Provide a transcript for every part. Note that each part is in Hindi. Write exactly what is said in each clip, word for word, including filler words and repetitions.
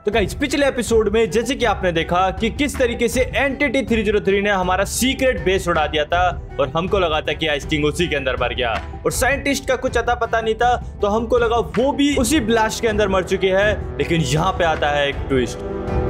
तो गाइस पिछले एपिसोड में जैसे कि आपने देखा कि किस तरीके से एंटिटी थ्री ज़ीरो थ्री ने हमारा सीक्रेट बेस उड़ा दिया था और हमको लगा था कि आइस किंग उसी के अंदर मर गया और साइंटिस्ट का कुछ अता पता नहीं था, तो हमको लगा वो भी उसी ब्लास्ट के अंदर मर चुकी है। लेकिन यहाँ पे आता है एक ट्विस्ट।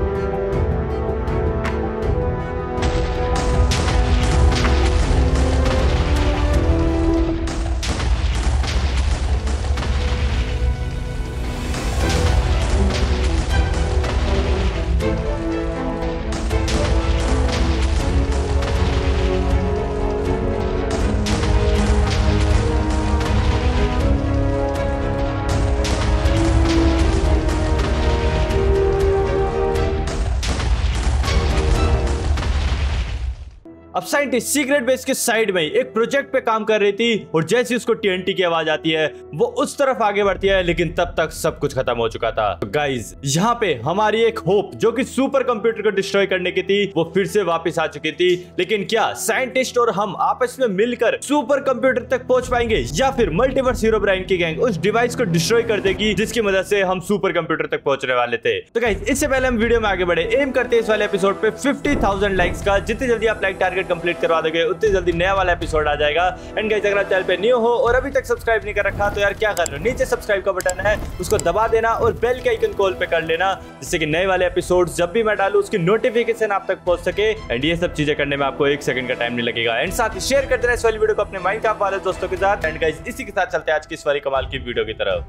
अब साइंटिस्ट सीक्रेट बेस के साइड में एक प्रोजेक्ट पे काम कर रही थी और जैसे उसको टीएनटी की आवाज आती है वो उस तरफ आगे बढ़ती है, लेकिन तब तक सब कुछ खत्म हो चुका था। तो गाइज यहाँ पे हमारी एक होप जो कि सुपर कंप्यूटर को डिस्ट्रॉय करने की थी वो फिर से वापस आ चुकी थी। लेकिन क्या साइंटिस्ट और हम आपस में मिलकर सुपर कंप्यूटर तक पहुंच पाएंगे या फिर मल्टीवर्स हीरोब्राइन की गैंग उस डिवाइस को डिस्ट्रॉय कर देगी जिसकी मदद से हम सुपर कंप्यूटर तक पहुंचने वाले थे। तो गाइज इससे पहले हम वीडियो में आगे बढ़े, एम करते हैं इस वाले एपिसोड पे फिफ्टी थाउजेंड लाइक्स का। जितनी जल्दी आप लाइक टारगेट कंप्लीट करवा दोगे उतनी जल्दी नया वाला एपिसोड आ जाएगा। एंड गाइस अगर आप चैनल पे न्यू हो और अभी तक सब्सक्राइब नहीं कर रखा तो यार क्या कर रहे हो, नीचे सब्सक्राइब का बटन है उसको दबा देना और बेल के आइकन कॉल पे कर लेना जिससे कि नए वाले एपिसोड जब भी मैं डालूं उसकी नोटिफिकेशन आप तक पहुंच सके। एंड ये सब चीजें करने में आपको एक सेकंड का टाइम नहीं लगेगा। एंड साथ ही शेयर कर देना इस वाली वीडियो को अपने माइनक्राफ्ट वाले दोस्तों के साथ। एंड गाइस इसी के साथ चलते हैं आज की इस वाली कमाल की वीडियो की तरफ।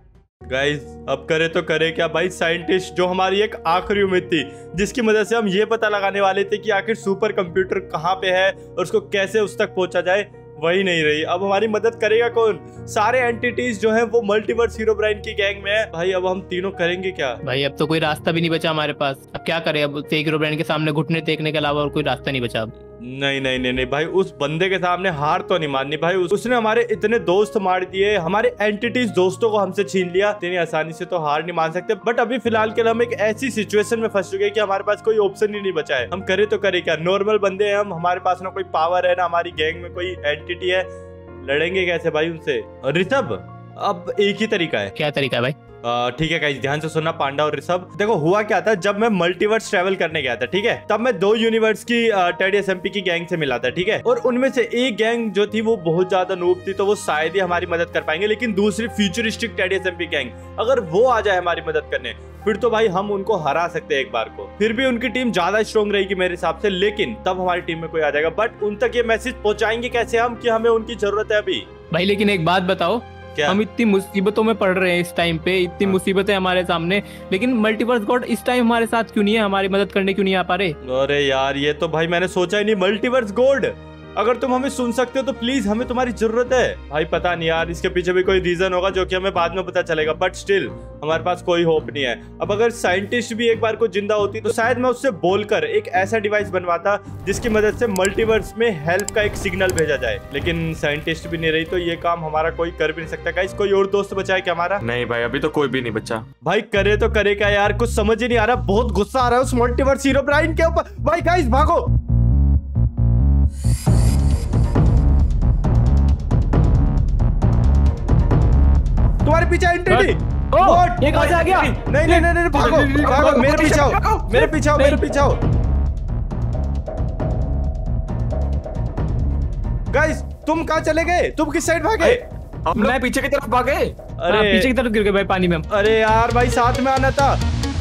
गाइस अब करे तो करे क्या भाई, साइंटिस्ट जो हमारी एक आखिरी उम्मीद थी जिसकी मदद से हम ये पता लगाने वाले थे कि आखिर सुपर कंप्यूटर कहाँ पे है और उसको कैसे उस तक पहुंचा जाए, वही नहीं रही। अब हमारी मदद करेगा कौन? सारे एंटिटीज जो हैं वो मल्टीवर्स हीरोब्राइन की गैंग में है। भाई अब हम तीनों करेंगे क्या? भाई अब तो कोई रास्ता भी नहीं बचा हमारे पास। अब क्या करें, अब एक हीरोब्राइन के सामने घुटने टेकने के अलावा और कोई रास्ता नहीं बचा। अब नहीं नहीं नहीं नहीं भाई, उस बंदे के सामने हार तो नहीं माननी भाई। उस, उसने हमारे इतने दोस्त मार दिए, हमारे एंटिटीज दोस्तों को हमसे छीन लिया। इतनी आसानी से तो हार नहीं मान सकते। बट अभी फिलहाल के लिए हम एक ऐसी सिचुएशन में फंस चुके हैं कि हमारे पास कोई ऑप्शन ही नहीं बचा है। हम करे तो करे क्या? नॉर्मल बंदे हैं हम, हमारे पास ना कोई पावर है ना हमारी गैंग में कोई एंटिटी है। लड़ेंगे कैसे भाई उनसे? ऋषभ अब एक ही तरीका है। क्या तरीका है भाई? ठीक है गाइस ध्यान से सुनना पांडा और ऋषभ। देखो हुआ क्या था, जब मैं मल्टीवर्स ट्रैवल करने गया था ठीक है, तब मैं दो यूनिवर्स की टेडी एसएमपी की गैंग से मिला था ठीक है। और उनमें से एक गैंग जो थी वो बहुत ज्यादा नूब थी तो वो शायद ही हमारी मदद कर पाएंगे, लेकिन दूसरी फ्यूचरिस्टिक टेडी एसएमपी गैंग अगर वो आ जाए हमारी मदद करने फिर तो भाई हम उनको हरा सकते हैं एक बार को। फिर भी उनकी टीम ज्यादा स्ट्रॉन्ग रहेगी मेरे हिसाब से, लेकिन तब हमारी टीम में कोई आ जाएगा। बट उन तक ये मैसेज पहुंचाएंगे कैसे हम कि हमें उनकी जरूरत है अभी? भाई लेकिन एक बात बताओ, क्या? हम इतनी मुसीबतों में पड़ रहे हैं इस टाइम पे, इतनी मुसीबतें हमारे सामने, लेकिन मल्टीवर्स गॉड इस टाइम हमारे साथ क्यों नहीं है? हमारी मदद करने क्यों नहीं आ पा रहे? अरे यार ये तो भाई मैंने सोचा ही नहीं। मल्टीवर्स गॉड अगर तुम हमें सुन सकते हो तो प्लीज हमें तुम्हारी जरूरत है। भाई पता नहीं यार, इसके पीछे भी कोई रीजन होगा जो कि हमें बाद में पता चलेगा, बट स्टिल हमारे पास कोई होप नहीं है। अब अगर साइंटिस्ट भी एक बार को जिंदा होती तो शायद मैं उससे बोलकर एक ऐसा डिवाइस बनवाता जिसकी मदद से मल्टीवर्स में हेल्प का एक सिग्नल भेजा जाए, लेकिन साइंटिस्ट भी नहीं रही तो ये काम हमारा कोई कर भी नहीं सकता। गाइस कोई और दोस्त बचा है क्या हमारा? नहीं भाई अभी तो कोई भी नहीं बचा। भाई करे तो करे क्या यार, कुछ समझ ही नहीं आ रहा। बहुत गुस्सा आ रहा है उस मल्टीवर्स हीरोब्राइन के ऊपर। भाई गाइस भागो। तुम्हारे पीछे एंटिटी ये कहां से आ गया? नहीं नहीं नहीं भागो भागो, मेरे पीछे आओ मेरे पीछे आओ मेरे पीछे आओ। गाइस तुम कहां चले गए? तुम किस साइड भागे? मैं पीछे की तरफ भागे। अरे पीछे की तरफ गिर गए भाई पानी में। अरे यार भाई साथ में आना था।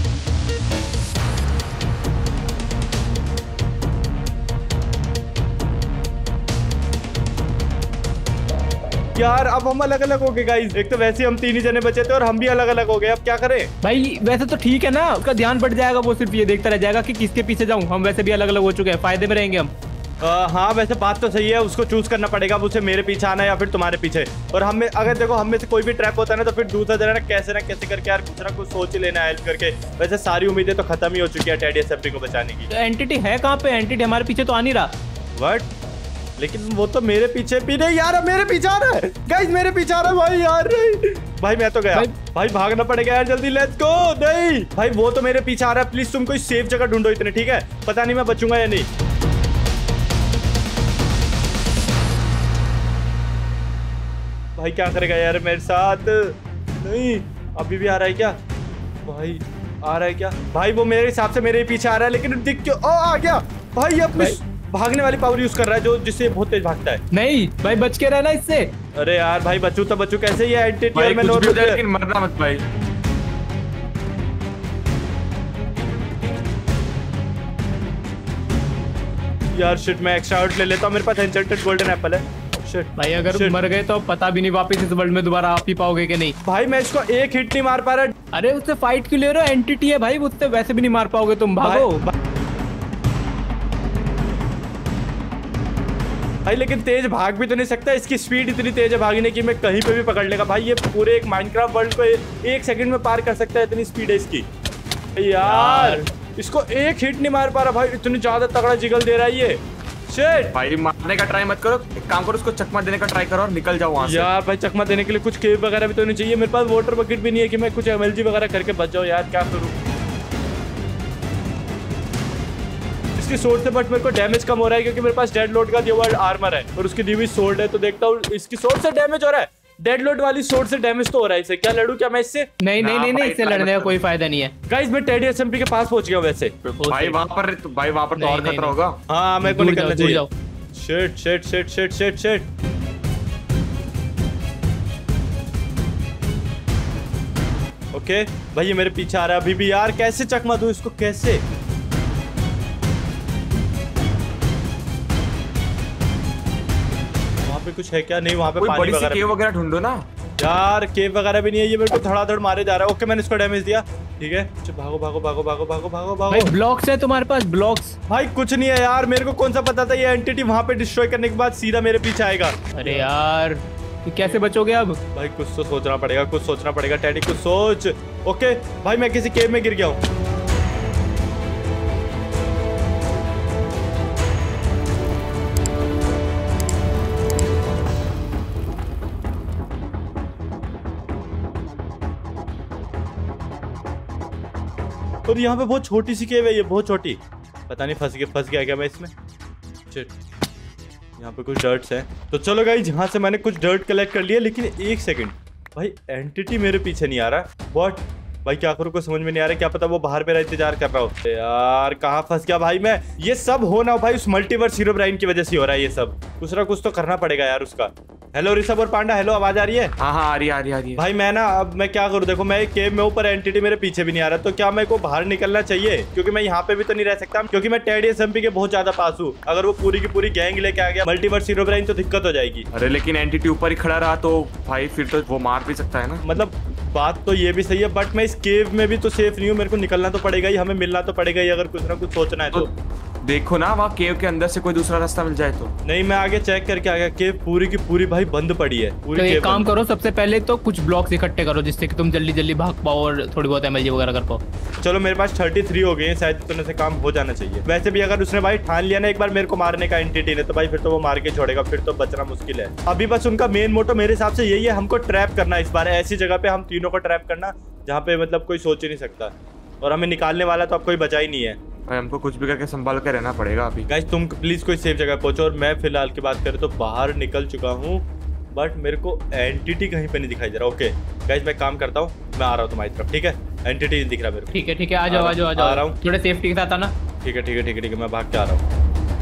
यार अब हम अलग अलग हो गए गाइस। एक तो वैसे हम तीन ही जने बचे थे और हम भी अलग अलग हो गए। अब क्या करें? भाई वैसे तो ठीक है ना, उसका ध्यान बढ़ जाएगा, वो सिर्फ ये देखता रह जाएगा कि किसके पीछे जाऊं। हम वैसे भी अलग अलग हो चुके हैं, फायदे में रहेंगे हम। आ, हाँ वैसे बात तो सही है, उसको चूज करना पड़ेगा उसे मेरे पीछे आना है या फिर तुम्हारे पीछे। और हम में अगर देखो हम में से कोई भी ट्रैप होता है ना तो फिर दूसरा जना कैसे ना कैसे करके यार कुछ ना कुछ सोच ही लेना है हेल्प करके। वैसे सारी उम्मीदें तो खत्म ही हो चुकी है टेडी एसएमपी को बचाने की। तो एंटिटी है कहाँ पे? एंटिटी हमारे पीछे तो आ नहीं रहा। व्हाट? लेकिन वो तो मेरे पीछे भी नहीं यार, मेरे पीछे आ रहा है गाइस, मेरे पीछे आ रहा है भाई यार। भाई मैं तो गया भाई, भाई भागना पड़ेगा यार जल्दी, लेट्स गो। नहीं भाई वो तो मेरे पीछे आ रहा है, प्लीज तुम कोई सेफ जगह ढूंढो इतने, ठीक है? पता नहीं मैं बचूंगा या नहीं। भाई क्या करेगा यार मेरे साथ? नहीं अभी भी आ रहा है क्या? भाई आ रहा है क्या भाई? वो मेरे हिसाब से मेरे पीछे आ रहा है, लेकिन दिख क्यों? ओ आ गया भाई। अपनी भागने वाली पावर यूज कर रहा है जो जिससे बहुत तेज भागता है। नहीं भाई बच के रहना इससे। अरे यार भाई बच्चू तो बच्चू कैसे? ये एंटिटी और मैं कुछ भी हो जाए लेकिन मरना मत भाई। यार शिट, मैं एक्स्ट्रा आउट ले लेता हूँ, मेरे पास एन्चेंटेड गोल्डन एप्पल है। शिट भाई अगर शिट। मर गए तो पता भी नहीं वापस इस वर्ल्ड में दोबारा आप ही पाओगे कि नहीं। भाई मैं इसको एक हिट नहीं मार पा रहा। अरे उससे फाइट क्यों ले रहे हो? एंटिटी है भाई, उससे वैसे भी नहीं मार पाओगे तुम। भागो भाई, भाई लेकिन तेज भाग भी तो नहीं सकता। इसकी स्पीड इतनी तेज है भागने की, मैं कहीं पे भी पकड़ लेगा भाई। ये पूरे एक माइनक्राफ्ट वर्ल्ड को एक सेकंड में पार कर सकता है, इतनी स्पीड है इसकी। यार, यार इसको एक हिट नहीं मार पा रहा भाई, इतनी ज्यादा तगड़ा जिगल दे रहा है ये। शिट भाई मारने का ट्राई मत करो, एक काम करो उसको चकमा देने का ट्राई करो और निकल जाओ वहां से। यार भाई चकमा देने के लिए कुछ केव वगैरह भी तो नहीं चाहिए? मेरे पास वाटर बकेट भी नहीं है कि मैं कुछ एमएलजी वगैरह करके बच जाऊं। यार क्या करूं इसकी सोर्ड से? बट मेरे को डैमेज कम हो रहा है क्योंकि मेरे पास डेड लोड का दिया हुआ आर्मर है और उसकी दी हुई सोर्ड है। तो देखता हूँ इसकी सोर्ड से डैमेज हो रहा है। डेड लोड वाली सोर्ड से डैमेज तो हो रहा है। इससे क्या लड़ू क्या मैं इससे? नहीं नहीं नहीं, नहीं इससे लड़ने का कोई फायदा नहीं है। गाइस मैं टेडी एसएमपी के पास पहुंच गया वैसे। भाई वहां पर भाई वहां पर तो और खतरा होगा। हाँ मेरे को निकलना चाहिए। Shit shit shit shit shit shit. Okay भाई ये मेरे पीछे आ रहा है अभी भी। यार कैसे चकमा दूं इसको, कैसे? वहां पे कुछ है क्या? नहीं वहां पे कोई पानी बड़ी सी वगैरह केव वगैरह ढूंढो ना यार। केव वगैरह भी नहीं है। ये मेरे को धड़ाधड़ मारे जा रहा है। ओके मैंने इसको डैमेज दिया। ठीक है भागो भागो भागो भागो भागो भागो भागो। भाई ब्लॉक्स है तुम्हारे पास? ब्लॉक्स? भाई कुछ नहीं है यार, मेरे को कौन सा पता था ये एंटिटी वहां पे डिस्ट्रॉय करने के बाद सीधा मेरे पीछे आएगा। अरे यार कैसे बचोगे अब? भाई कुछ तो सोचना पड़ेगा, कुछ सोचना पड़ेगा टेडी, कुछ सोच। ओके भाई मैं किसी केव में गिर गया हूँ। और यहाँ पे बहुत छोटी सी केव है, ये बहुत छोटी। पता नहीं फंस गया फंस गया क्या मैं इसमें। शिट यहाँ पे कुछ डर्ट्स हैं। तो चलो गाइस यहाँ से मैंने कुछ डर्ट कलेक्ट कर लिया। लेकिन एक सेकंड भाई एंटिटी मेरे पीछे नहीं आ रहा। व्हाट भाई क्या करूँ कुछ समझ में नहीं आ रहा। क्या पता वो बाहर पे इंतजार कर रहा हो। यार कहाँ फंस गया भाई मैं। ये सब हो ना भाई उस मल्टीवर्स हीरोब्राइन की वजह से हो रहा है ये सब। कुछ ना कुछ तो करना पड़ेगा यार उसका। हेलो ऋषभ और पांडा, हेलो आवाज आ रही है? हाँ हाँ आ रही है आ रही है आ रही है। भाई मैं ना अब मैं क्या करूँ? देखो मैं एक केव में ऊपर एंटिटी मेरे पीछे भी नहीं आ रहा। तो क्या मेरे को बाहर निकलना चाहिए? क्योंकि मैं यहाँ पे भी तो नहीं रह सकता, क्योंकि मैं टेडी एसएमपी के बहुत ज्यादा पास हूँ। अगर वो पूरी की पूरी गैंग लेके आ गया मल्टीवर्स हीरोब्राइन तो दिक्कत हो जाएगी। अरे लेकिन एंटिटी ऊपर ही खड़ा रहा तो भाई फिर तो वो मार भी सकता है ना। मतलब बात तो ये भी सही है, बट मैं इस केव में भी तो सेफ नहीं हूँ। मेरे को निकलना तो पड़ेगा ही, हमें मिलना तो पड़ेगा ही अगर कुछ ना कुछ सोचना है तो, तो देखो ना वहाँ केव के अंदर से कोई दूसरा रास्ता मिल जाए तो। नहीं मैं आगे चेक करके आ गया, केव पूरी की पूरी भाई बंद पड़ी है। पूरी तो केव एक काम करो, सबसे पहले तो कुछ ब्लॉक्स इकट्ठे करो जिससे कि तुम जल्दी जल्दी भाग पाओ और थोड़ी बहुत एमएलजी वगैरह कर पाओ। चलो मेरे पास थर्टी थ्री हो गए हैं, शायद इतने से काम हो जाना चाहिए। वैसे भी अगर उसने भाई ठान लिया ना एक बार मेरे को मारने का एंटिटी ने, तो भाई फिर तो वो मार के छोड़ेगा, फिर तो बचना मुश्किल है। अभी बस उनका मेन मोटो मेरे हिसाब से यही है, हमको ट्रैप करना। इस बार ऐसी जगह पे हम तीनों को ट्रैप करना जहाँ पे मतलब कोई सोच ही नहीं सकता, और हमें निकालने वाला तो अब कोई बचा ही नहीं है। भाई हमको कुछ भी करके संभाल के रहना पड़ेगा अभी। गाइस तुम प्लीज कोई सेफ जगह पहुंचो। और मैं फिलहाल की बात करें तो बाहर निकल चुका हूँ, बट मेरे को एंटिटी कहीं पे नहीं दिखाई दे रहा। ओके गाइस मैं काम करता हूँ, मैं आ रहा हूँ तुम्हारी तरफ। ठीक है एंटिटी दिख रहा है मेरे को। ठीक है ठीक है आ जाओ आ जाओ आ जाओ आ रहा हूँ। थोड़े सेफ्टी के साथ आना। ठीक है ठीक है ठीक है ठीक है मैं भाग के आ रहा हूँ।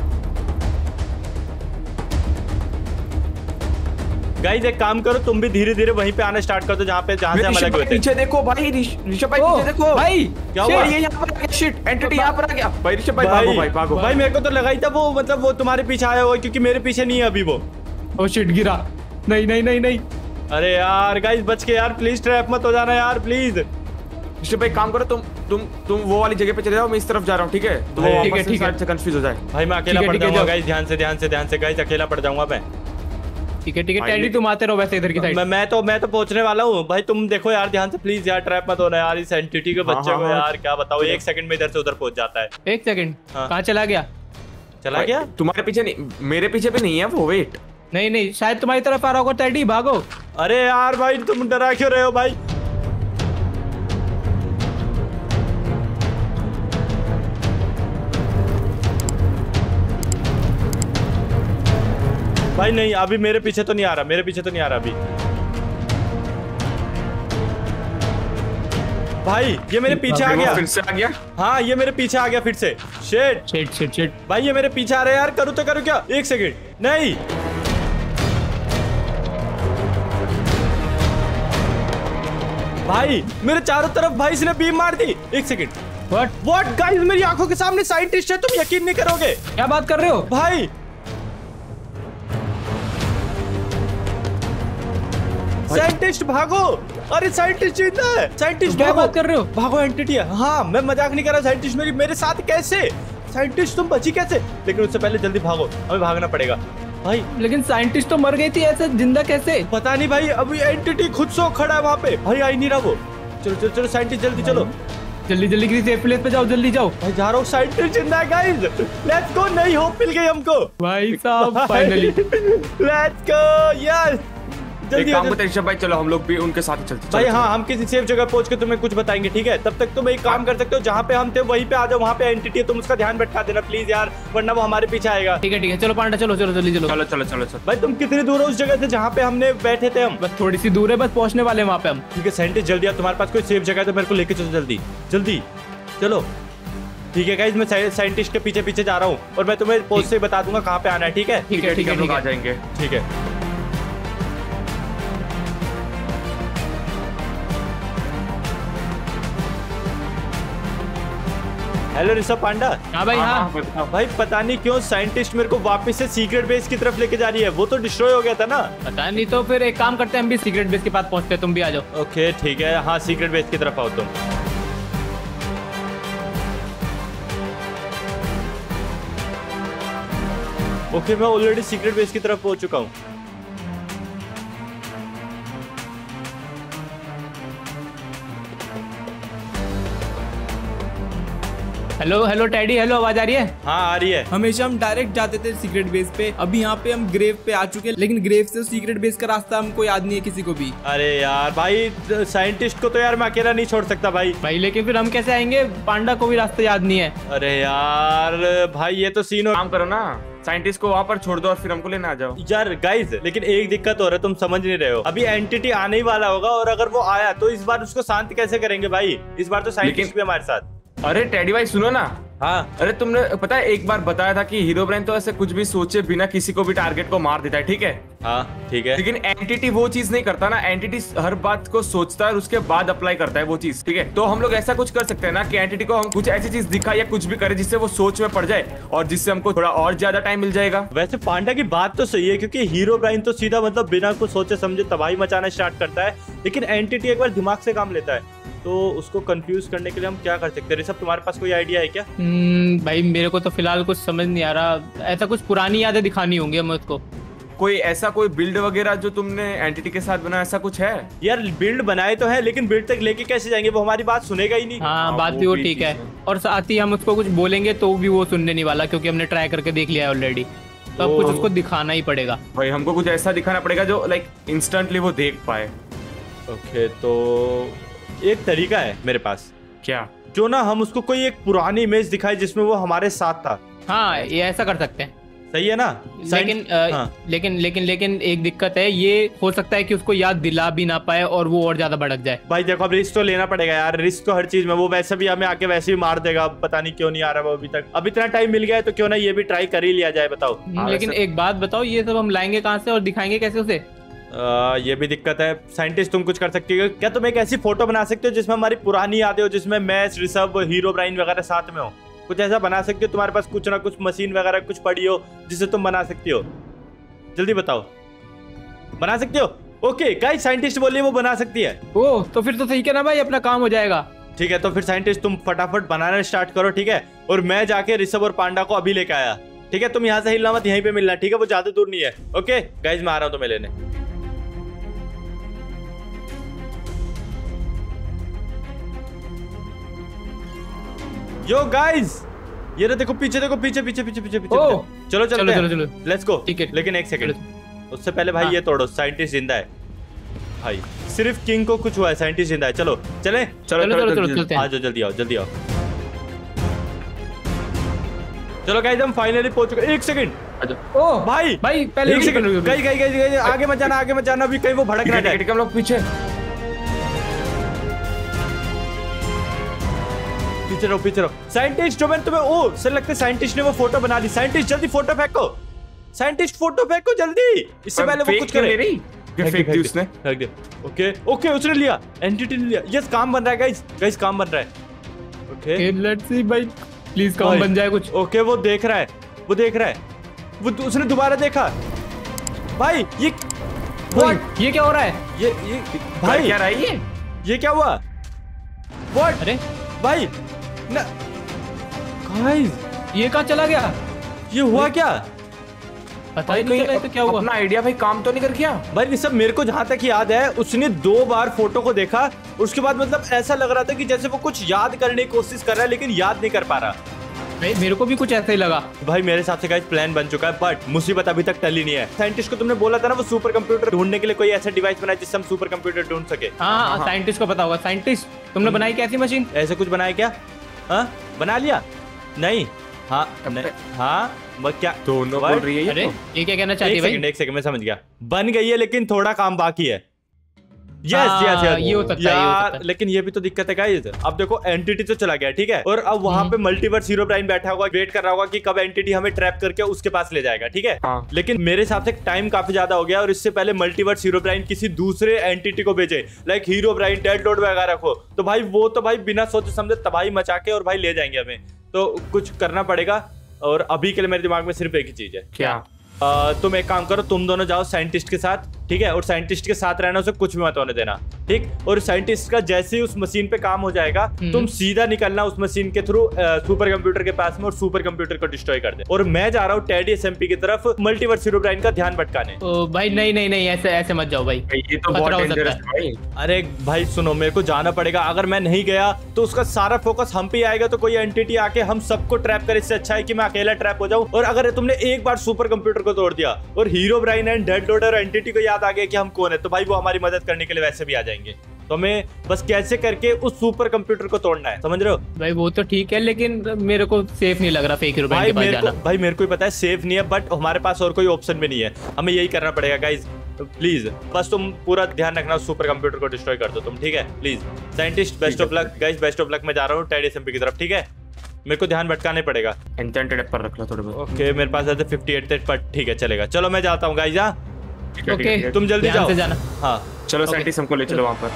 गाइस एक काम करो, तुम भी धीरे धीरे वहीं पे आना स्टार्ट कर दो जहाँ पे जहाँ से हम अलग हुए थे। पीछे देखो भाई, ऋषभ भाई पीछे देखो भाई क्या हुआ? ये यहाँ पर आ गया, शिट एंटिटी यहाँ पर आ गया। भाई ऋषभ भाई भागो भाई भागो। भाई मेरे को तो लगा ही था वो मतलब वो तुम्हारे पीछे आया हुआ, क्योंकि मेरे पीछे नहीं है अभी वो। ओ शिट गिरा। नहीं नहीं नहीं नहीं अरे यार गाइस बच के यार, प्लीज ट्रैप मत हो जाना यार प्लीज। ऋषभ भाई काम करो, तुम तुम तुम वो वाली जगह पे चले जाओ, मैं इस तरफ जा रहा हूँ। ठीक है तो वो ठीक है, वापस से ठीक है। साइड से कंफ्यूज हो जाए। भाई मैं अकेला पड़ जाऊंगा गाइस, ध्यान से ध्यान से ध्यान से गाइस, अकेला पड़ जाऊंगा मैं। ठीक है ठीक है टेडी तुम आते रहो वैसे इधर की साइड। मैं मैं तो मैं तो पहुंचने वाला हूँ भाई, तुम देखो यार ध्यान से प्लीज यार, ट्रैप मत होना यार इस एंटिटी के बच्चे को यार। क्या बताओ एक सेकंड में इधर से उधर पहुंच जाता है। एक सेकंड हाँ। कहाँ चला गया? चला गया? तुम्हारे पीछे नहीं, मेरे पीछे भी नहीं है वो। वेट नहीं नहीं शायद तुम्हारी तरफ आ रहा होगा। टेडी भागो। अरे यार भाई तुम डरा क्यों रहे हो भाई? भाई नहीं अभी मेरे पीछे तो नहीं आ रहा, मेरे पीछे तो नहीं आ रहा अभी। भाई ये मेरे पीछे आ गया, फिर से आ गया। हाँ ये मेरे पीछे आ गया फिर से। शिट शिट शिट शिट भाई ये मेरे पीछे आ रहे हैं यार, करूँ तो करूँ क्या? एक सेकंड, नहीं भाई मेरे चारों तरफ भाई इसने बीम मार दी। एक सेकंड, व्हाट व्हाट गाइस, मेरी आंखों के सामने साइंटिस्ट है, तुम यकीन नहीं करोगे। क्या बात कर रहे हो भाई साइंटिस्ट भागो, अरे साइंटिस्ट जिंदा है, साइंटिस्ट क्या भागो। बात कर रहे हो? भागो, एंटिटी है। हाँ मैं मजाक नहीं कर रहा, साइंटिस्ट मेरी मेरे साथ कैसे? साइंटिस्ट तुम बची कैसे? लेकिन उससे पहले जल्दी भागो, हमें भागना पड़ेगा भाई। लेकिन साइंटिस्ट तो मर गई थी, ऐसे जिंदा कैसे? पता नहीं भाई, अभी एंटिटी खुद सो खड़ा है वहाँ पे भाई, आई नहीं रहा वो। चलो चलो चलो साइंटिस्ट जल्दी चलो, जल्दी जल्दी किसी सेफ प्लेस पे जाओ, जल्दी जाओ भाई जा रहा हूँ। साइंटिस्ट जिंदा है गाइस, लेट्स गो, नई होप मिल गई हमको भाई साहब फाइनली। लेट्स गो यस, जल्दी एक काम जल्दी। करते हैं ऋषभ भाई, चलो हम लोग भी उनके साथ ही चलते हैं। भाई चलो, हाँ हम किसी सेफ जगह पहुंच के तुम्हें कुछ बताएंगे, ठीक है? तब तक तुम एक काम कर सकते हो, जहाँ पे हम थे वहीं पे आ जाओ, वहाँ पे एंटिटी है, तुम उसका ध्यान भटका देना प्लीज यार, वरना वो हमारे पीछे आएगा। ठीक है ठीक है, चलो पांडा चलो चलो जल्दी चलो। चलो चलो चलो चलो। भाई तुम कितनी दूर हो उस जगह से जहाँ पे हमने बैठे थे हम? बस थोड़ी सी दूर है, बस पहुंचने वाले हैं वहाँ पे हम। ठीक है साइंटिस्ट जल्दी आ, तुम्हारे पास कोई सेफ जगह है तो मेरे को लेके चलो जल्दी जल्दी चलो। ठीक है गाइस, मैं साइंटिस्ट के पीछे पीछे जा रहा हूँ और मैं तुम्हें पोस्ट से बता दूंगा कहाँ पे आना है, ठीक है? ठीक है ठीक है हम लोग ठीक आ है। जाएंगे। ठीक है हेलो ऋषभ पांडा। हाँ भाई हाँ। बताओ। भाई पता नहीं क्यों साइंटिस्ट मेरे को वापस से सीक्रेट बेस की तरफ लेके जा रही है, वो तो डिस्ट्रॉय हो गया था ना। पता नहीं, तो फिर एक काम करते हैं, हम भी सीक्रेट बेस के पास पहुंचते हैं, तुम भी आ जाओ। ओके ठीक है, हाँ सीक्रेट बेस की तरफ आओ तुम। ओके मैं ऑलरेडी सीक्रेट बेस की तरफ पहुंच चुका हूँ। हेलो हेलो टैडी, हेलो आवाज आ रही है? हाँ आ रही है। हमेशा हम डायरेक्ट जाते थे सीक्रेट बेस पे, अभी यहाँ पे हम ग्रेव पे आ चुके हैं, लेकिन ग्रेव से सीक्रेट बेस का रास्ता हमको याद नहीं है किसी को भी। अरे यार भाई साइंटिस्ट को तो यार मैं अकेला नहीं छोड़ सकता भाई। भाई लेकिन फिर हम कैसे आएंगे? पांडा को भी रास्ता याद नहीं है। अरे यार भाई ये तो सीन हो। काम करो ना, साइंटिस्ट को वहाँ पर छोड़ दो और फिर हमको लेने आ जाओ। यार गाइस लेकिन एक दिक्कत हो रहा है, तुम समझ नहीं रहे हो, अभी एंटिटी आने ही वाला होगा और अगर वो आया तो इस बार उसको शांत कैसे करेंगे भाई? इस बार तो साइंटिस्ट लेकिन- भी हमारे साथ। अरे टैडी भाई सुनो ना। हाँ अरे तुमने पता है एक बार बताया था कि हीरो ब्रेन तो ऐसे कुछ भी सोचे बिना किसी को भी टारगेट को मार देता है, ठीक है? हाँ ठीक है। लेकिन एंटिटी वो चीज नहीं करता ना, एंटिटी हर बात को सोचता है और उसके बाद अप्लाई करता है वो चीज, ठीक है? तो हम लोग ऐसा कुछ कर सकते हैं ना कि एंटिटी को हम कुछ ऐसी चीज दिखाए या कुछ भी करे जिससे वो सोच में पड़ जाए और जिससे हमको थोड़ा और ज्यादा टाइम मिल जाएगा। वैसे पांडा की बात तो सही है, क्योंकि हीरो ब्राइन तो सीधा मतलब बिना कुछ सोचे समझे तबाही मचाना स्टार्ट करता है, लेकिन एंटिटी एक बार दिमाग से काम लेता है, तो उसको कंफ्यूज करने के लिए हम क्या कर सकते हैं? ऋषभ तुम्हारे पास कोई आइडिया है क्या? हम्म, भाई मेरे को तो फिलहाल कुछ समझ नहीं आ रहा, ऐसा कुछ पुरानी यादें दिखानी होंगी हमें उसको। कोई ऐसा कोई बिल्ड वगैरह जो तुमने एंटिटी के साथ बनाया, ऐसा कुछ है? यार बिल्ड बनाए तो है, लेकिन बिल्ड तक लेके कैसे जाएंगे? वो हमारी बात सुनेगा ही नहीं। हाँ हाँ, बात वो भी वो भी ठीक चीज़ है, है। और साथ ही हम उसको कुछ बोलेंगे तो भी वो सुनने नहीं वाला, क्योंकि हमने ट्राई करके देख लिया है ऑलरेडी, तो अब ओ। कुछ उसको दिखाना ही पड़ेगा। भाई हमको कुछ ऐसा दिखाना पड़ेगा जो लाइक इंस्टेंटली वो देख पाए। ओके तो एक तरीका है मेरे पास, क्या? जो ना हम उसको कोई एक पुरानी इमेज दिखाए जिसमें वो हमारे साथ था। हाँ ये ऐसा कर सकते हैं, सही है ना? लेकिन साइंस- अ, हाँ। लेकिन लेकिन लेकिन एक दिक्कत है, ये हो सकता है कि उसको याद दिला भी ना पाए और वो और ज्यादा भड़क जाए। भाई देखो अब रिस्क तो लेना पड़ेगा यार, रिस्क तो हर चीज में, वो वैसे भी हमें आके वैसे ही मार देगा, पता नहीं क्यों नहीं आ रहा वो अभी तक। अब इतना टाइम मिल गया है तो क्यों ना ये भी ट्राई कर ही लिया जाए, बताओ। हाँ, लेकिन वैसे- एक बात बताओ, ये सब हम लाएंगे कहाँ से और दिखाएंगे कैसे उसे? आ, ये भी दिक्कत है। साइंटिस्ट तुम कुछ कर सकते हो क्या? तुम एक ऐसी फोटो बना सकते हो जिसमें हमारी पुरानी यादें हो, जिसमें मैं, ऋषभ, हीरो ब्राइन वगैरह साथ में हो? कुछ ऐसा बना सकते हो? तुम्हारे पास कुछ ना कुछ मशीन वगैरह कुछ पड़ी हो जिसे तुम बना सकती हो? जल्दी बताओ, बना सकते हो? ओके गाइस साइंटिस्ट बोलिए वो बना सकती है। ओ तो फिर तो सही है ना भाई, अपना काम हो जाएगा। ठीक है तो फिर साइंटिस्ट तुम फटाफट बनाना स्टार्ट करो, ठीक है? और मैं जाके ऋषभ और पांडा को अभी लेके आया, ठीक है? तुम यहाँ से हिलना मत, यहीं पे मिलना, ठीक है? वो ज्यादा दूर नहीं है। ओके गाइस मैं आ रहा हूँ तुम्हें लेने। यो गाइस ये रहे, देखो पीछे, देखो पीछे पीछे पीछे पीछे पीछे, ओह, पीछे। चलो चलते चलो, हैं, चलो, चलो। Let's go. ठीक है। लेकिन एक सेकंड, उससे पहले भाई हाँ। ये तोड़ो, साइंटिस्ट जिंदा है भाई, सिर्फ किंग को कुछ हुआ है, साइंटिस्ट जिंदा है। चलो चले, चलो चलो चलो चलते आ हैं। जाओ, जल्दी आओ जल्दी आओ। चलो गाइस हम फाइनली पहुंच चुके। एक सेकंड ओ भाई, भाई पहले एक एक सेकंड, सेकंड गई गई गई गई, आगे मत जाना, आगे मत जाना, अभी कहीं वो भड़क ना जाए। हम लोग पीछे। पीछे रहो पीछे रहो। साइंटिस्ट जो मैंने तुम्हें ओ सर लगता है साइंटिस्ट ने वो फोटो बना दी। साइंटिस्ट जल्दी फोटो फेंको, साइंटिस्ट फोटो फेंको जल्दी, इससे पहले वो कुछ करे। फेंक दी उसने। फेंक दिया। ओके ओके उसने लिया, एंटिटी ने लिया। यस काम बन रहा है गाइस, गाइस काम बन रहा है। ओके लेट्स सी भाई, प्लीज काम बन जाए कुछ। ओके वो देख रहा है, वो देख रहा है, वो उसने दोबारा देखा। भाई ये व्हाट, ये क्या हो रहा है? ये ये भाई क्या रहा है ये? ये क्या हुआ? व्हाट? अरे भाई ना गाइस, ये कहाँ चला गया? ये हुआ क्या? पता ही नहीं चला तो क्या हुआ। अपना आइडिया भाई काम तो नहीं कर गया भाई ये सब मेरे को जहां तक याद है उसने दो बार फोटो को देखा, उसके बाद मतलब ऐसा लग रहा था कि जैसे वो कुछ याद करने की कोशिश कर रहा है लेकिन याद नहीं कर पा रहा। भाई मेरे को भी कुछ ऐसा ही लगा। भाई मेरे हिसाब से गाइस प्लान बन चुका है, बट मुसीबत अभी तक टली नहीं है। साइंटिस्ट को तुमने बोला था ना वो सुपर कंप्यूटर ढूंढने के लिए कोई ऐसा डिवाइस बनाए जिससे हम सुपर कंप्यूटर ढूंढ सके। हाँ साइंटिस्ट को पता होगा। साइंटिस्ट तुमने बनाई कैसी मशीन? ऐसे कुछ बनाया क्या? हाँ बना लिया? नहीं हाँ नहीं हाँ क्या दोनों बोल रही है ये? अरे ये क्या कहना चाहती है भाई? एक सेकंड में समझ गया, बन गई है लेकिन थोड़ा काम बाकी है। यस हाँ, यस यस ये हो सकता है, ये हो सकता है। लेकिन ये भी तो दिक्कत है गाइस। अब देखो एंटिटी तो चला गया ठीक है, और अब वहां पे मल्टीवर्स हीरोब्राइन बैठा होगा, वेट कर रहा होगा कि कब एंटिटी हमें ट्रैप करके उसके पास ले जाएगा ठीक है। हाँ। लेकिन मेरे हिसाब से टाइम काफी ज्यादा हो गया और इससे पहले मल्टीवर्स हीरोब्राइन किसी दूसरे एंटिटी को भेजे, लाइक हीरोब्राइन, डेडलॉर्ड वगैरह को, तो भाई वो तो भाई बिना सोचे समझे तबाही मचा के और भाई ले जाएंगे हमें। तो कुछ करना पड़ेगा और अभी के लिए मेरे दिमाग में सिर्फ एक ही चीज है। क्या? आ, तुम एक काम करो, तुम दोनों जाओ साइंटिस्ट के साथ ठीक है, और साइंटिस्ट के साथ रहना, उसे कुछ भी मत होने देना ठीक। और साइंटिस्ट का जैसे ही उस मशीन पे काम हो जाएगा तुम सीधा निकलना उस मशीन के थ्रू सुपर कंप्यूटर के पास में और सुपर कंप्यूटर को डिस्ट्रॉय कर दे। और मैं जा रहा हूँ टेडी एसएमपी की तरफ मल्टीवर्स हीरोब्राइन का ध्यान भटकाने। ओ भाई नहीं नहीं नहीं ऐसे ऐसे मत जाओ भाई, ये तो बहुत डेंजरस है भाई। अरे भाई सुनो, मेरे को जाना पड़ेगा, अगर मैं नहीं गया तो उसका सारा फोकस हम पे आएगा, तो कोई एंटिटी आके हम सबको ट्रैप करे। इससे अच्छा है कि मैं अकेला ट्रैप हो जाऊं। और अगर तुमने एक बार सुपर कंप्यूटर को तोड़ दिया और हीरोब्राइन एंड डेडलॉर्ड और एंटिटी को याद आ गया कि हम कौन है, तो भाई वो हमारी मदद करने के लिए वैसे भी आ जाएंगे। तो हमें बस कैसे करके उस सुपर कंप्यूटर को तोड़ना है, समझ रहे हो? भाई वो तो ठीक है लेकिन मेरे को सेफ नहीं लग रहा फेक हीरोब्राइन के पास जाना। भाई मेरे को ही पता है सेफ नहीं है, बट हमारे पास और कोई ऑप्शन भी नहीं है, हमें यही करना पड़ेगा गाइज। प्लीज बस तुम पूरा ध्यान रखना, सुपर कंप्यूटर को डिस्ट्रॉय कर दो तुम ठीक है please. Scientist best of luck guys, best of luck. मैं जा रहा हूँ टेडी एसएमपी की तरफ ठीक है, मेरे को ध्यान भटकाने पड़ेगा। एन्चेंटेड पर रख लो थोड़े बहुत। ओके मेरे पास है फिफ्टी एट पर ठीक है चलेगा। चलो मैं जाता हूँ गाइज। हाँ ओके तुम जल्दी जाओ। जाना। हाँ चलो साइंटिस्ट हमको ले चलो वहां पर।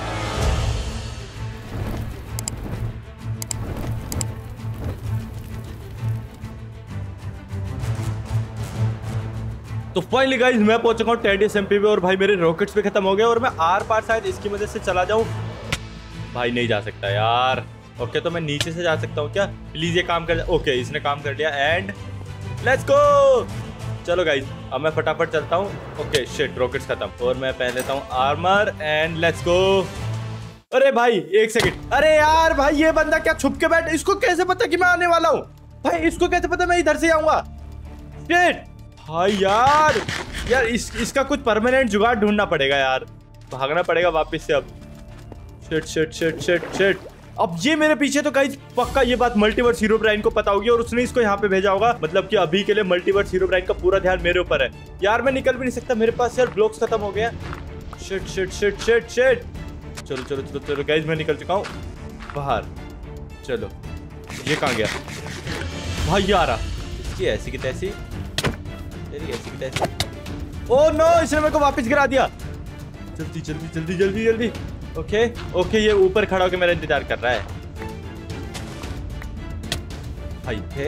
तो फाइनली गाइस मैं पहुंच चुका हूँ टेडी एसएमपी पे और भाई मेरे रॉकेट्स भी खत्म हो गए और मैं आर पार शायद इसकी वजह से चला जाऊं। भाई नहीं जा सकता यार। ओके तो मैं नीचे से जा सकता हूँ क्या? प्लीज ये काम कर। ओके इसने काम कर लिया एंड लेट्स गो। चलो गाइस अब मैं फटाफट चलता हूँ। ओके शिट रॉकेट्स खत्म और मैं पहन लेता हूँ आर्मर एंड लेट्स गो। अरे भाई एक सेकंड, अरे यार भाई ये बंदा क्या छुप के बैठ, इसको कैसे पता कि मैं आने वाला हूँ? भाई इसको कैसे पता मैं इधर से आऊंगा? शिट भाई यार यार इस, इसका कुछ परमानेंट जुगाड़ ढूंढना पड़ेगा यार, भागना पड़ेगा वापस से अब। Shit shit shit shit shit अब ये मेरे पीछे, तो गाइस पक्का ये बात मल्टीवर्स हीरोब्राइन को पता होगी और उसने इसको यहाँ पे भेजा होगा, मतलब कि अभी के लिए मल्टीवर्स हीरोब्राइन का पूरा ध्यान मेरे ऊपर है। यार मैं निकल भी नहीं सकता, मेरे पास यार ब्लॉक्स खत्म हो गया। Shit shit shit shit shit चलो चलो चलो चलो गाइस मैं निकल चुका हूँ बाहर। चलो ये कहाँ गया भाई? यार इसकी ऐसी की तैसी, तेरी ऐसी की तैसी। ओह नो इसने मेरे को वापस गिरा दिया। जल्दी जल्दी जल्दी जल्दी जल्दी। ओके ओके ये ऊपर खड़ा होकर मेरा इंतजार कर रहा है। भाई थे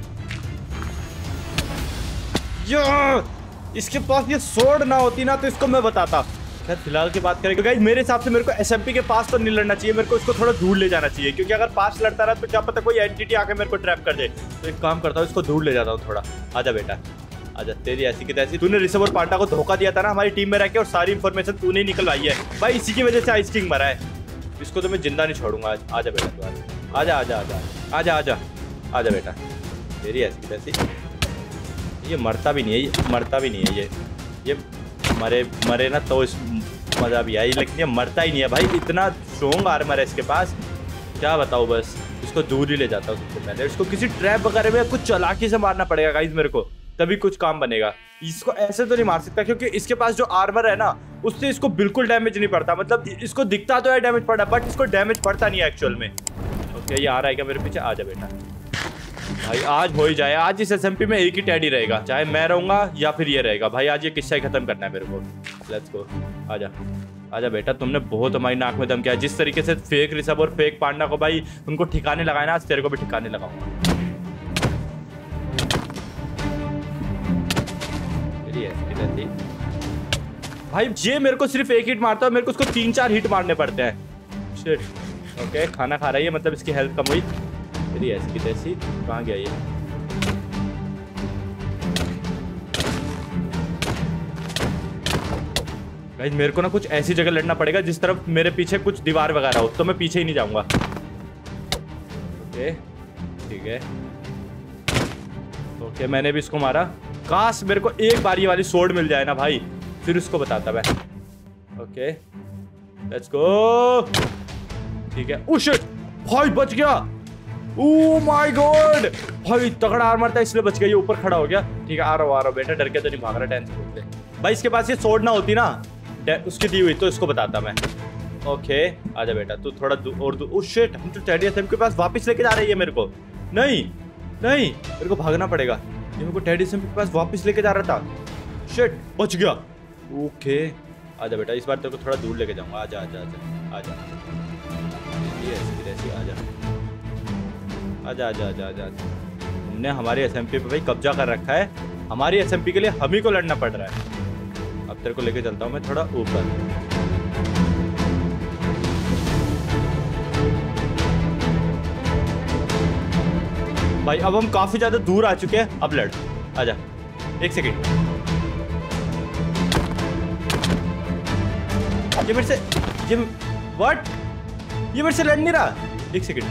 यो, इसके पास ये सोर्ड ना होती ना तो इसको मैं बताता। खैर फिलहाल की बात करें गाइस, मेरे हिसाब से मेरे को एसएमपी के पास तो नहीं लड़ना चाहिए, मेरे को इसको थोड़ा दूर ले जाना चाहिए, क्योंकि अगर पास लड़ता रहा तो क्या पता कोई एंटिटी आके मेरे को ट्रैप कर दे। तो एक काम करता हूँ इसको दूर ले जाता हूँ थोड़ा। आजा बेटा आजा, तेरी ऐसी की तैसी। तूने ऋषभ और पांडा को धोखा दिया था ना हमारी टीम में रह के, और सारी इन्फॉर्मेशन तूने निकलवाई है भाई, इसी की वजह से आइस किंग मरा है। इसको तो मैं जिंदा नहीं छोड़ूंगा आज। आजा बेटा तू आजा आजा आजा आजा आजा आजा बेटा, तेरी ऐसी की तैसी। ये मरता भी नहीं है, ये मरता भी नहीं है, ये ये मरे मरे ना तो इस मजा भी आई, लेकिन ये मरता ही नहीं है भाई। इतना स्ट्रॉन्ग आर्मर है इसके पास, क्या बताऊँ। बस इसको दूर ही ले जाता हूँ सबसे पहले। इसको किसी ट्रैप वगैरह में कुछ चालाकी से मारना पड़ेगा गाइस मेरे को, तभी कुछ काम बनेगा। इसको ऐसे तो नहीं मार सकता क्योंकि इसके पास जो आर्मर है ना उससे इसको बिल्कुल डैमेज नहीं पड़ता, मतलब इसको दिखता तो है डैमेज पड़ा बट इसको डैमेज पड़ता नहीं है एक्चुअल में। ये आ रहा है क्या मेरे पीछे? आ जा बेटा भाई, आज हो ही जाए। आज इस एसएमपी में एक ही टेडी रहेगा, चाहे मैं रहूंगा या फिर ये रहेगा। भाई आज ये किस्सा ही खत्म करना है मेरे को। लेट्स गो, आजा आजा बेटा, तुमने बहुत हमारी नाक में दम किया। जिस तरीके से फेक ऋषभ और फेक पांडा को भाई उनको ठिकाने लगाए ना, आज तेरे को भी ठिकाने लगाऊंगा। भाई ये मेरे को सिर्फ एक हिट मारता है, मेरे को उसको तीन चार हिट मारने पड़ते हैं। शिट। ओके, खाना खा रही है, मतलब इसकी हेल्थ कम हुई। मेरी ऐसी की तैसी कहाँ गया ये? गाइस मेरे को ना कुछ ऐसी जगह लड़ना पड़ेगा जिस तरफ मेरे पीछे कुछ दीवार वगैरह हो, तो मैं पीछे ही नहीं जाऊंगा। ओके ठीक है, ओके मैंने भी इसको मारा। काश मेरे को एक बार ये वाली सोर्ड मिल जाए ना भाई, फिर उसको बताता मैं। Okay let's go. ठीक है, ओ शिट भाई बच गया। ओह माय गॉड भाई तगड़ा आर्मर था इसलिए बच गया। ये ऊपर खड़ा हो गया। ठीक है, आ रहा हूँ आ रहा हूँ बेटा, डर के तो नहीं भाग रहा, टेंशन होते भाई। इसके पास ये सोर्ड ना होती ना उसकी दी हुई, तो इसको बताता मैं। ओके आजा बेटा, तू थोड़ा और दूर। ओह शिट, हम तो टेडी एसएम के पास वापस लेके जा रही है मेरे को। नहीं नहीं, मेरे को भागना पड़ेगा। ये मेरे को टेडी एसएम के पास वापस लेके जा रहा था। शिट, बच गया। ओके आजा बेटा, इस बार तेरे को थोड़ा दूर लेके जाऊंगा। आजा आजा आजा आजा, ये ऐसी ऐसी आजा आजा आजा आजा आजा। तुमने हमारी एसएमपी पे भाई कब्जा कर रखा है। हमारी एसएमपी के लिए हम ही को लड़ना पड़ रहा है। अब तेरे को लेके चलता हूँ मैं थोड़ा ऊपर। भाई अब हम काफी ज्यादा दूर आ चुके हैं, अब लड़। आजा, एक सेकेंड। ये मेरे से ये व्हाट ये मेरे से लड़ नहीं रहा। एक सेकेंड,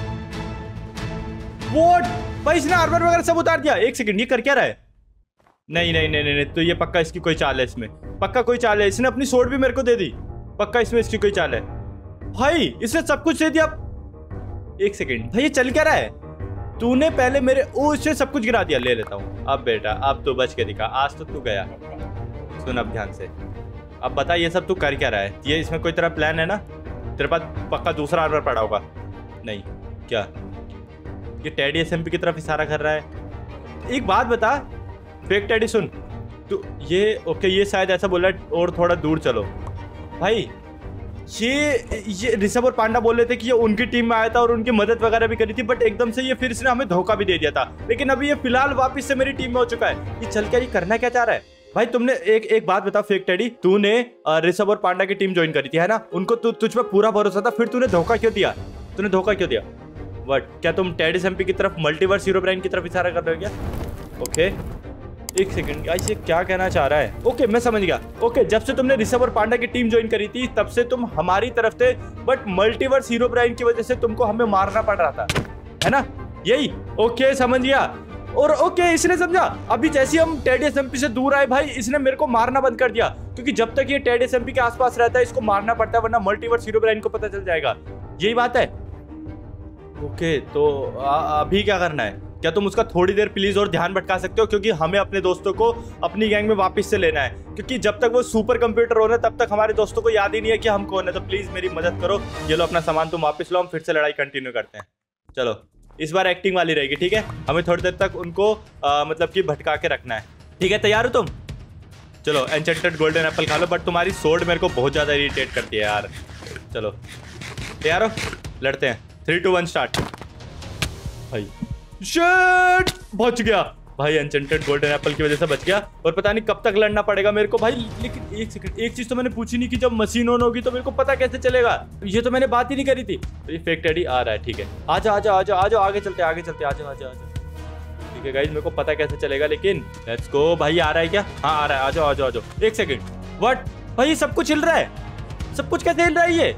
व्हाट भाई इसने आर्मर वगैरह सब उतार दिया। एक सेकेंड, ये कर क्या रहा है? नहीं नहीं नहीं नहीं, तो ये पक्का इसकी कोई चाल है, इसमें पक्का कोई चाल है। इसने अपनी सोर्ड भी मेरे को दे दी, पक्का इसमें इसकी कोई चाल है। भाई इसने सब कुछ दे दिया। एक सेकेंड भाई, ये चल क्या रहा है? तूने पहले मेरे ओ इससे सब कुछ गिरा दिया। ले लेता हूँ अब बेटा, अब तो बच के दिखा। आज तो तू गया। सुन अब ध्यान से, अब बता ये सब तू कर क्या रहा है? ये इसमें कोई तेरा प्लान है ना? तेरे पास पक्का दूसरा आर्मर पड़ा होगा। नहीं क्या ये टेडी एसएमपी की तरफ इशारा कर रहा है? एक बात बता फेक टेडी, सुन तू ये ओके ये शायद ऐसा बोल रहा है और थोड़ा दूर चलो। भाई ये ये ऋषभ और पांडा बोल रहे थे कि ये उनकी टीम में आया था और उनकी मदद वगैरह भी करी थी, बट एकदम से ये फिर इसने हमें धोखा भी दे दिया था। लेकिन अभी ये फिलहाल वापस से मेरी टीम में हो चुका है। ये चल क्या, ये करना क्या चाह रहा है? भाई तुमने एक एक बात बता फेक टेडी, तूने ऋषभ और पांडा की टीम ज्वाइन करी थी है ना? उनको तु, तुझ पर पूरा भरोसा था, फिर तूने धोखा क्यों दिया? तूने धोखा क्यों दिया? बट क्या तुम टेडी एसएमपी की तरफ, मल्टीवर्स हीरोब्राइन की तरफ इशारा कर रहे हो क्या? ओके एक सेकंड, गाइस ये क्या कहना चाह रहा है? ओके मैं समझ गया। ओके जब से तुमने ऋषभ और पांडा की टीम ज्वाइन करी थी तब से तुम हमारी तरफ थे, बट मल्टीवर्स हीरोब्राइन की वजह से तुमको हमें मारना पड़ रहा था, है ना? यही? ओके समझ गया। और ओके इसने समझा। अभी जैसे हम टेडी एसएमपी से दूर आए भाई, इसने मेरे को मारना बंद कर दिया, क्योंकि जब तक ये टेडी एसएमपी के आसपास रहता है इसको मारना पड़ता है, वरना मल्टीवर्स हीरोब्राइन को पता चल जाएगा। यही बात है। ओके तो आ, अभी क्या करना है? क्या तुम उसका थोड़ी देर प्लीज और ध्यान भटका सकते हो, क्योंकि हमें अपने दोस्तों को अपनी गैंग में वापस से लेना है, क्योंकि जब तक वो सुपर कंप्यूटर हो रहे तब तक हमारे दोस्तों को याद ही नहीं है कि हम कौन है। तो प्लीज मेरी मदद करो। ये लो अपना सामान तुम वापस लो, हम फिर से लड़ाई कंटिन्यू करते हैं। चलो इस बार एक्टिंग वाली रहेगी, ठीक है? हमें थोड़ी देर तक उनको आ, मतलब कि भटका के रखना है, ठीक है? तैयार हो तुम? चलो एन्चेंटेड गोल्डन एप्पल खा लो, बट तुम्हारी सोर्ड मेरे को बहुत ज्यादा इरिटेट करती है यार। चलो तैयार हो? लड़ते हैं। Three two one start. भाई शिट, बच गया भाई, एन्चेंटेड गोल्डन एप्पल की वजह से बच गया। और पता नहीं कब तक लड़ना पड़ेगा मेरे को भाई। लेकिन एक सेकंड, एक चीज तो मैंने पूछी नहीं कि जब मशीन ऑन होगी तो मेरे को पता कैसे चलेगा? ये तो मैंने बात ही नहीं करी थी। तो ये फेक टेडी आ रहा है, ठीक है? आजा आजा आजा आजा, आगे चलते आगे चलते, आजा आजा आजा। ठीक है गाइस, मेरे को पता कैसे चलेगा, लेकिन लेट्स गो। भाई आ रहा है क्या? हाँ आ रहा है, आजा आजा आजा। एक सेकंड, व्हाट भाई सब कुछ हिल रहा है? सब कुछ कैसे हिल रहा है ये?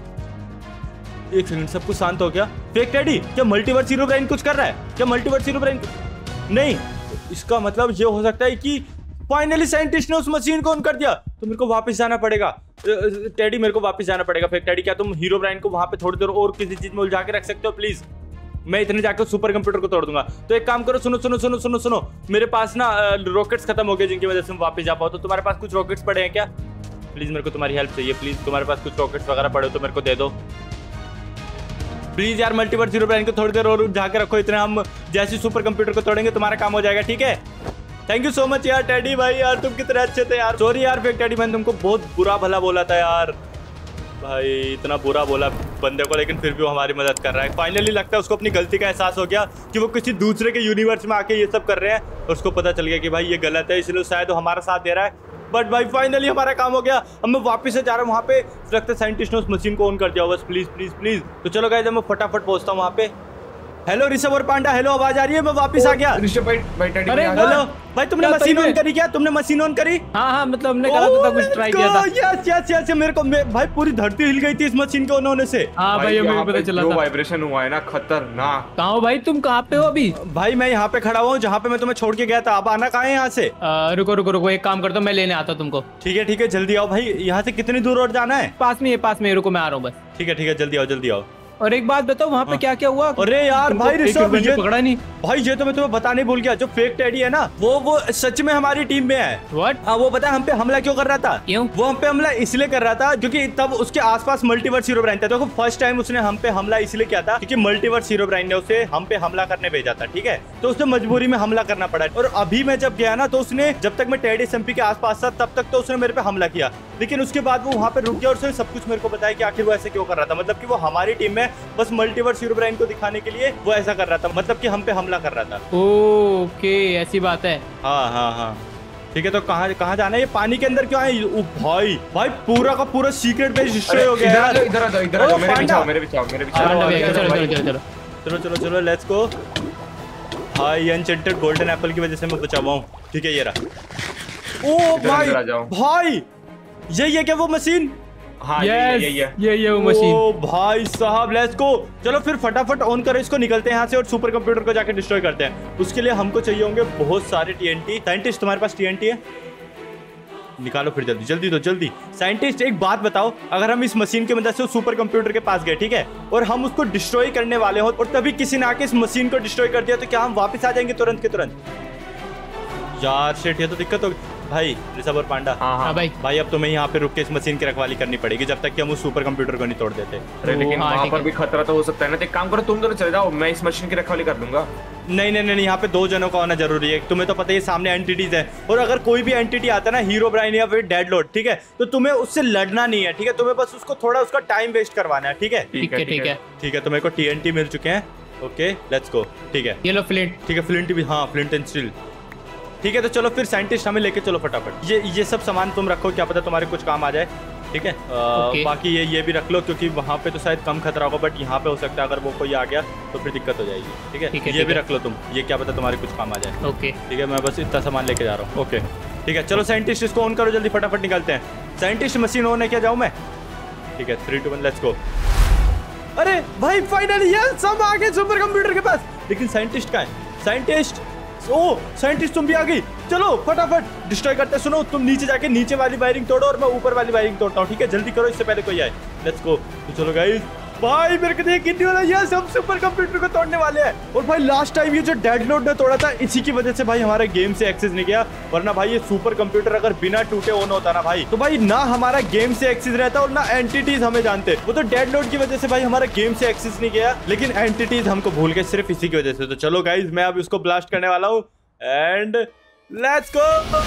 एक सेकंड, सब कुछ शांत हो गया। फेक टेडी, क्या मल्टीवर्स हीरोब्राइन कुछ कर रहा है? क्या मल्टीवर्स हीरोब्राइन नहीं? इसका मतलब ये हो सकता है कि फाइनली साइंटिस्ट ने उस मशीन को ऑन कर दिया। तो मेरे को वापस जाना पड़ेगा टेडी, मेरे को वापस जाना पड़ेगा। फेक टेडी, क्या तुम हीरोब्राइन को वहां पे थोड़ी देर और किसी चीज में उलझा के रख सकते हो प्लीज? मैं इतने जाकर सुपर कंप्यूटर को तोड़ दूंगा। तो एक काम करो, सुनो सुनो सुनो सुनो सुनो, मेरे पास ना रॉकेट्स खत्म हो गए जिनकी वजह से मैं वापस जा पाऊँ। तो तुम्हारे पास कुछ रॉकेट्स पड़े हैं क्या? प्लीज मेरे को तुम्हारी हेल्प चाहिए, प्लीज। तुम्हारे पास कुछ रॉकेट्स वगैरह पड़े हो तो मेरे को दे दो। प्लीज यार मल्टीवर्स हीरो ब्राइन को थोड़ी देर और उठा के रखो, इतना हम जैसे सुपर कंप्यूटर को तोड़ेंगे तुम्हारा काम हो जाएगा, ठीक है। थैंक यू सो मच यार टेडी भाई, यार तुम कितने अच्छे थे यार। सॉरी यार फेक टेडी, मैंने तुमको बहुत बुरा भला बोला था यार भाई, इतना बुरा बोला बंदे को, लेकिन फिर भी वो हमारी मदद कर रहा है। फाइनली लगता है उसको अपनी गलती का एहसास हो गया कि वो किसी दूसरे के यूनिवर्स में आके ये सब कर रहे हैं, और उसको पता चल गया कि भाई ये गलत है, इसलिए शायद वो हमारा साथ दे रहा है। बट भाई फाइनली हमारा काम हो गया। अब मैं वापस से जा रहा हूँ वहाँ पे, लगता है साइंटिस्ट ने उस मशीन को ऑन कर दिया, बस प्लीज प्लीज प्लीज। तो चलो गाइस मैं फटाफट पहुँचता हूँ वहाँ पे। हेलो ऋषभ और पांडा, हेलो आवाज आ रही है? मैं वापस आ गया। ऋषभ भाई भाई टेडी अरे हेलो भाई, तुमने मशीन ऑन करी क्या? तुमने मशीन ऑन करी? हाँ हाँ मतलब हमने कहा था कुछ ट्राई किया था। यस यस यस, मेरे को भाई पूरी धरती हिल गई थी इस मशीन के ऑन होने से। हाँ भाई हमें पता चला था। वाइब्रेशन हुआ है ना खतरनाक। कहाँ हो भाई तुम? कहाँ पे हो अभी? भाई मैं यहाँ पे खड़ा हुआ हूँ जहाँ पे मैं तुम्हें छोड़ के गया था। अब आना कहाँ है यहाँ से? रुको रुको रुको, एक काम करता हूँ, मैं लेने आता हूँ तुमको। ठीक है ठीक है, जल्दी आओ भाई। यहाँ से कितनी दूर और जाना है? पास में, पास में, रुको मैं आ रहा हूँ बस। ठीक है ठीक है, जल्दी आओ जल्दी आओ। और एक बात बताओ, वहाँ पे क्या क्या हुआ? अरे यार भाई ऋषभ, ये पकड़ा नहीं भाई, ये तो मैं तुम्हें बताने भूल गया। जो फेक टेडी है ना, वो वो सच में हमारी टीम में है। व्हाट? हाँ वो पता है हम पे हमला क्यों कर रहा था? क्यों? वो हम पे हमला इसलिए कर रहा था क्योंकि तब उसके आसपास मल्टीवर्स हीरो ब्राइन था। तो फर्स्ट टाइम उसने हम पे हमला इसलिए किया था क्योंकि मल्टीवर्स हीरो ब्राइन ने उसे हम पे हमला करने भेजा था, ठीक है। तो उसने मजबूरी में हमला करना पड़ा। और अभी मैं जब गया ना, तो उसने, जब तक मैं टेडी एसएमपी के आसपास था तब तक तो उसने मेरे पे हमला किया, लेकिन उसके बाद वो वहाँ पे रुक गया और उसने सब कुछ मेरे को बताया कि आखिर वो ऐसे क्यों कर रहा था। मतलब कि वो हमारी टीम में बस मल्टीवर्स हीरो ब्राइन को दिखाने के लिए वो ऐसा कर रहा था, मतलब कि हम पे हमला कर रहा था। ओके ऐसी बात है। हाँ हाँ हाँ ठीक है। तो कहाँ कहाँ जाना है? ये पानी के अंदर क्यों आए? ओ भाई भाई पूरा का पूरा सीक्रेट बेस डिस्ट्रॉय हो गया यार। इधर आ जाओ इधर आ जाओ, मेरे पीछे आओ मेरे पीछे आओ मेरे पीछे आओ। चलो चलो चलो चलो चलो चलो लेट्स गो। भाई अनचेंटेड गोल्डन एप्पल की वजह से मैं बचा हुआ हूँ, ठीक है। ये रहा। ओ भाई भाई यही है क्या वो मशीन? हाँ ये ये ये ये वो मशीन। ओ भाई साहब लेट्स गो। चलो फिर फटाफट ऑन करो इसको, निकलते हैं यहाँ से और सुपर कंप्यूटर को जाके डिस्ट्रॉय करते हैं। उसके लिए हमको चाहिए होंगे बहुत सारे टीएनटी। साइंटिस्ट तुम्हारे पास टीएनटी है? निकालो फिर जल्दी जल्दी तो जल्दी। साइंटिस्ट एक बात बताओ, अगर हम इस मशीन की मदद से सुपर कंप्यूटर के पास गए, ठीक है, और हम उसको डिस्ट्रॉय करने वाले हो और तभी किसी ने आके इस मशीन को डिस्ट्रॉय कर दिया, तो क्या हम वापस आ जाएंगे तुरंत के तुरंत? यार शिट, ये तो दिक्कत होगी। भाई ऋषभ और पांडा, हाँ हाँ भाई भाई अब तुम्हें यहाँ पे रुक के इस मशीन की रखवाली करनी पड़ेगी जब तक कि हम उस सुपर कंप्यूटर को नहीं तोड़ देते। अरे लेकिन वहाँ पर भी खतरा तो हो सकता है ना। तो एक काम करो, तुम दोनों चले जाओ, मैं इस मशीन की रखवाली कर दूंगा। नहीं नहीं नहीं, यहाँ पे दो जनों का होना जरूरी है। तुम्हें तो पता ही सामने एंटिटीज है, और अगर कोई भी एंटिटी आता है ना, हीरो ब्राइन या फिर डेड लॉर्ड, ठीक है, तो तुम्हें उससे लड़ना नहीं है, ठीक है। तुम्हें बस उसको थोड़ा उसका टाइम वेस्ट करवाना है, ठीक है। ठीक है ठीक है ठीक है। तो मेरे को टीएनटी मिल चुके हैं। Okay let's go. ठीक है, ये लो फ्लिंट। ठीक है फ्लिंट भी, हाँ फ्लिंट एंड स्टील, ठीक है। तो चलो फिर साइंटिस्ट हमें लेके चलो फटाफट। ये ये सब सामान तुम रखो, क्या पता तुम्हारे कुछ काम आ जाए, ठीक है। okay. बाकी ये ये भी रख लो क्योंकि वहाँ पे तो शायद कम खतरा होगा, बट यहाँ पे हो सकता है अगर वो कोई आ गया तो फिर दिक्कत हो जाएगी, ठीक है। ठीक है, ये भी रख लो तुम, ये क्या पता तुम्हारे कुछ काम आ जाए। ओके ठीक है, मैं बस इतना सामान लेके जा रहा हूँ। ओके ठीक है, चलो साइंटिस्ट इसको ऑन करो जल्दी, फटाफट निकलते हैं। साइंटिस्ट मशीन ऑन है क्या? जाऊँ मैं? ठीक है, three two one let's go. अरे भाई फाइनली ये सब आ गए सुपर कंप्यूटर के पास, लेकिन साइंटिस्ट कहाँ है? साइंटिस्ट, ओ साइंटिस्ट तुम भी आ गई। चलो फटाफट डिस्ट्रॉय करते हैं। सुनो, तुम नीचे जाके नीचे वाली वायरिंग तोड़ो और मैं ऊपर वाली वायरिंग तोड़ता हूँ, ठीक है। जल्दी करो इससे पहले कोई आए। Let's go. तो चलो गाइस, भाई मेरे को देख कितनी वाला ये सब सुपर कंप्यूटर को तोड़ने वाले हैं। और भाई लास्ट टाइम ये जो डेड लॉर्ड ने तोड़ा था, इसी की वजह से भाई हमारे गेम से एक्सेस नहीं गया, वरना भाई ये सुपर कंप्यूटर अगर बिना टूटे ऑन होता ना भाई, तो भाई ना हमारा गेम से एक्सेस रहता और ना एंटिटीज हमें जानते। वो तो डेड लॉर्ड की वजह से भाई हमारा गेम से एक्सेस नहीं गया, लेकिन एंटिटीज हमको भूल गए सिर्फ इसी की वजह से। तो चलो गाइज, मैं अब इसको ब्लास्ट करने वाला हूँ एंड लेट्स गो।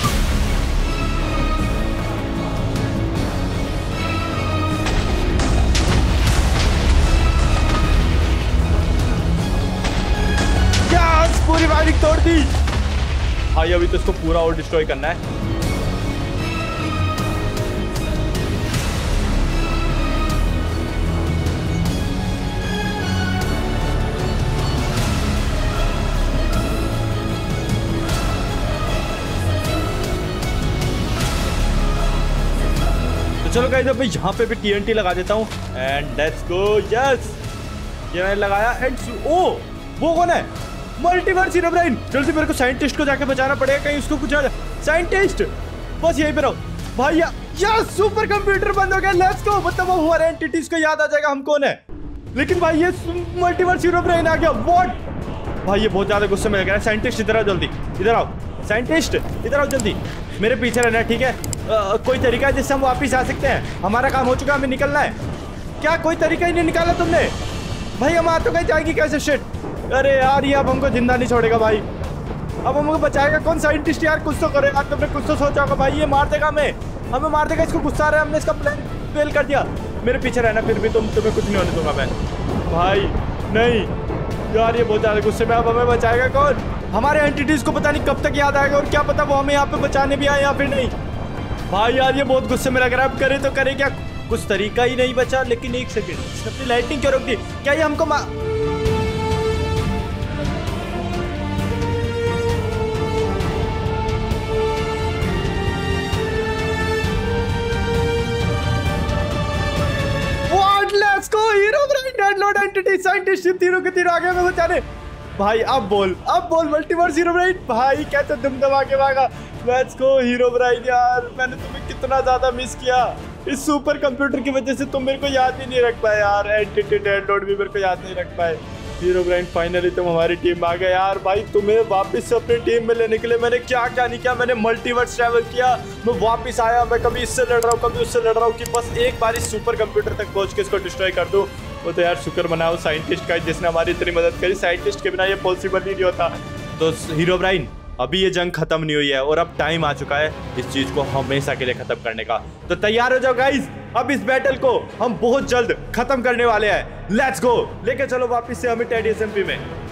पूरी वायरिंग तोड़ दी भाई। अभी तो इसको पूरा और डिस्ट्रॉय करना है। तो चलो गाइस, अब मैं यहाँ पे भी टीएनटी लगा देता हूँ एंड लेट्स गो। यस, ये मैंने लगाया एंड ओ वो कौन है? Multiverse Herobrine. जल्दी मेरे को साइंटिस्ट को जाके बचाना पड़ेगा, कहीं उसको कुछ आ जाए। साइंटिस्ट बस यहीं पे रहो भाई। यस, सुपर कंप्यूटर बंद हो गया। Let's go. मतलब वो हमारे एंटिटीज को याद आ जाएगा हम कौन है। लेकिन भाई ये मल्टीवर्स हीरो ब्राइन आ गया। व्हाट भाई, ये बहुत ज्यादा गुस्से में लग रहा है। साइंटिस्ट इधर आओ जल्दी, इधर आओ। साइंटिस्ट इधर आओ जल्दी, मेरे पीछे रहना, ठीक है। आ, कोई तरीका है जिससे हम वापिस आ सकते हैं? हमारा काम हो चुका है, हमें निकलना है। क्या कोई तरीका ही नहीं निकाला तुमने? भाई हम आ तो कहीं जाएगी कैसे? शिट, अरे यार ये अब हमको जिंदा नहीं छोड़ेगा भाई, अब हमको बचाएगा कौन? साइंटिस्ट यार कुछ तो करे यार, तुमने कुछ तो सोचा होगा भाई। ये मार देगा हमें, हमें मार देगा, इसको गुस्सा आ रहा है, हमने इसका प्लान फेल कर दिया। मेरे पीछे रहना फिर भी, तुम तुम्हें कुछ नहीं होने दूंगा मैं भाई। नहीं यार ये बहुत ज्यादा गुस्से में, अब हमें बचाएगा कौन? हमारे एंटिटीज को पता नहीं कब तक याद आएगा, और क्या पता वो हमें यहाँ पे बचाने भी आए या फिर नहीं। भाई यार ये बहुत गुस्से में लग रहा है, अब करे तो करे क्या? कुछ तरीका ही नहीं बचा। लेकिन एक सेकंड, अपनी लाइटिंग क्यों रोक दी? क्या ये हमको मा... Let's go, Herobrine, Deadlord, Entity, Scientist, तीनों के तीनों आगे में बचाने। भाई अब बोल, अब बोल मल्टीवर्स Herobrine भाई, कैसे दुम दबा के भागा। लेट्स गो Herobrine यार, मैंने तुम्हें कितना ज्यादा मिस किया। इस सुपर कंप्यूटर की वजह से तुम मेरे को याद ही नहीं रख पाए यार। एंटिटी डेडलॉर्ड भी मेरे को याद नहीं रख पाए। Herobrine फाइनली तुम हमारी टीम में आ गए यार। भाई तुम्हें वापस से अपनी टीम में लेने के लिए मैंने क्या क्या नहीं किया। मैंने मल्टीवर्स ट्रैवल किया, मैं वापस आया, मैं कभी इससे लड़ रहा हूँ कभी उससे लड़ रहा हूँ, कि बस एक बार इस सुपर कंप्यूटर तक पहुंच के इसको डिस्ट्रॉय कर दूं। वो तो यार शुक्र मनाओ साइंटिस्ट का, जिसने हमारी इतनी मदद करी। साइंटिस्ट के बिना ये पॉसिबल ही नहीं होता। तो Herobrine अभी ये जंग खत्म नहीं हुई है, और अब टाइम आ चुका है इस चीज को हमेशा के लिए खत्म करने का। तो तैयार हो जाओ गाइस, अब इस बैटल को हम बहुत जल्द खत्म करने वाले हैं। लेट्स गो, लेके चलो वापस से हमें टेडी एसएमपी में।